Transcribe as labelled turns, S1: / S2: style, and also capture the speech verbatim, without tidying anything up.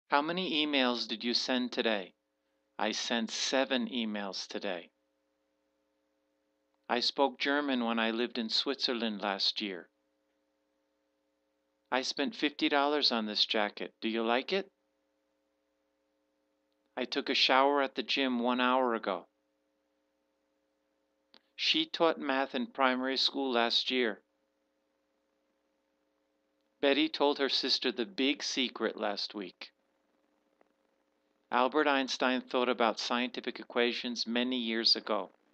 S1: How many emails did you send today? I sent seven emails today. I spoke German when I lived in Switzerland last year. I spent fifty dollars on this jacket. Do you like it? I took a shower at the gym one hour ago. She taught math in primary school last year. Betty told her sister the big secret last week. Albert Einstein thought about scientific equations many years ago.